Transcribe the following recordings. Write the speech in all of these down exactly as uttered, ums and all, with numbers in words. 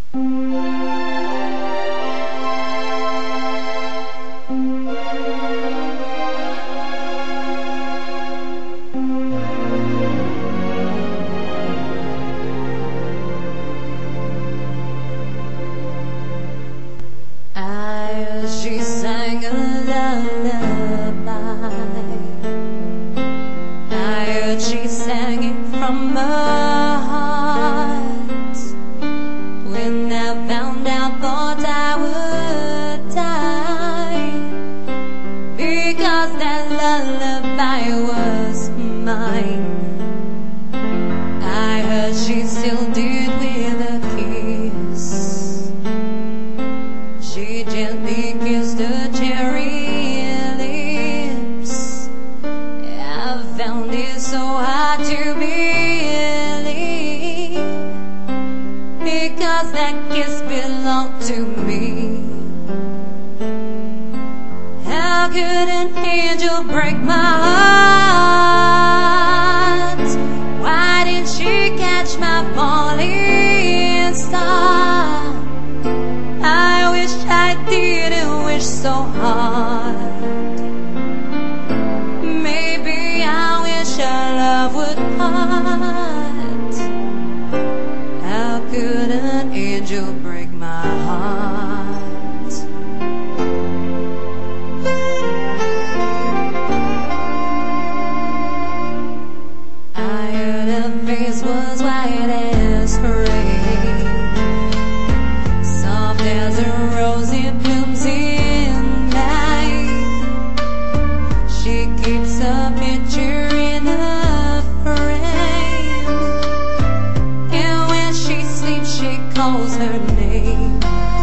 She sang a lullaby. I heard she sang it from her heart. When I found out, thought I would die, because that lullaby was mine. I heard she still did with a kiss. She gently kissed her cherry lips. I found it so hard to believe, because that kiss belonged to me. How could an angel break my heart? Why did she catch my falling star? I wish I didn't wish so hard. Maybe I wish our love would part. How could an angel break my heart? I heard her face was white as rain, there's a rosy blooms in night. She keeps a picture in a frame, and when she sleeps she calls her name.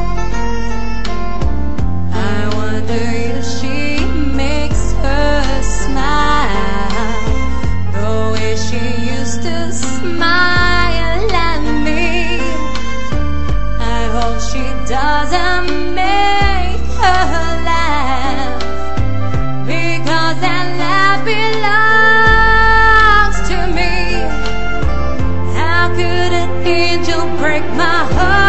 I wonder if she makes her smile the way she used to smile at me. I hope she doesn't make her laugh, because that laugh belongs to me. How could an angel break my heart?